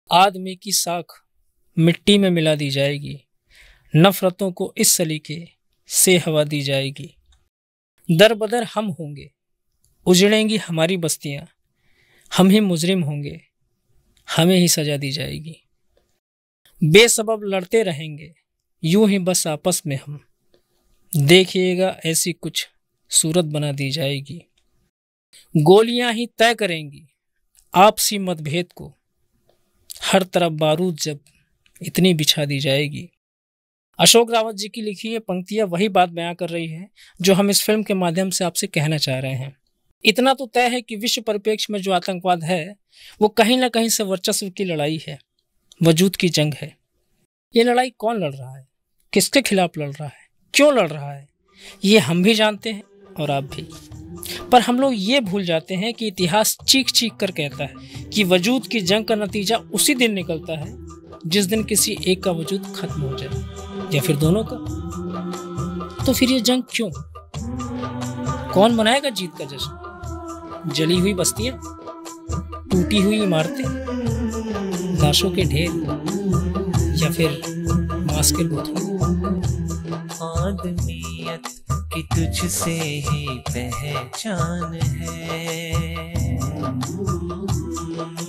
आदमी की साख मिट्टी में मिला दी जाएगी, नफरतों को इस सलीके से हवा दी जाएगी। दर बदर हम होंगे, उजड़ेंगी हमारी बस्तियां, हम ही मुजरिम होंगे, हमें ही सजा दी जाएगी। बेसबब लड़ते रहेंगे यूं ही बस आपस में हम, देखिएगा ऐसी कुछ सूरत बना दी जाएगी। गोलियां ही तय करेंगी आपसी मतभेद को, हर तरफ बारूद जब इतनी बिछा दी जाएगी। अशोक रावत जी की लिखी ये पंक्तियां वही बात बयां कर रही हैं जो हम इस फिल्म के माध्यम से आपसे कहना चाह रहे हैं। इतना तो तय है कि विश्व परिप्रेक्ष्य में जो आतंकवाद है वो कहीं ना कहीं से वर्चस्व की लड़ाई है, वजूद की जंग है। ये लड़ाई कौन लड़ रहा है, किसके खिलाफ लड़ रहा है, क्यों लड़ रहा है, ये हम भी जानते हैं और आप भी। पर हम लोग ये भूल जाते हैं कि इतिहास चीख चीख कर कहता है कि वजूद की जंग का नतीजा उसी दिन निकलता है जिस दिन किसी एक का वजूद खत्म हो जाए या फिर दोनों का। तो फिर ये जंग क्यों? कौन मनाएगा जीत का जश्न? जली हुई बस्तियां, टूटी हुई इमारतें, लाशों के ढेर या फिर मांस के लूथड़े? आदमियत की तुझसे ही पहचान है।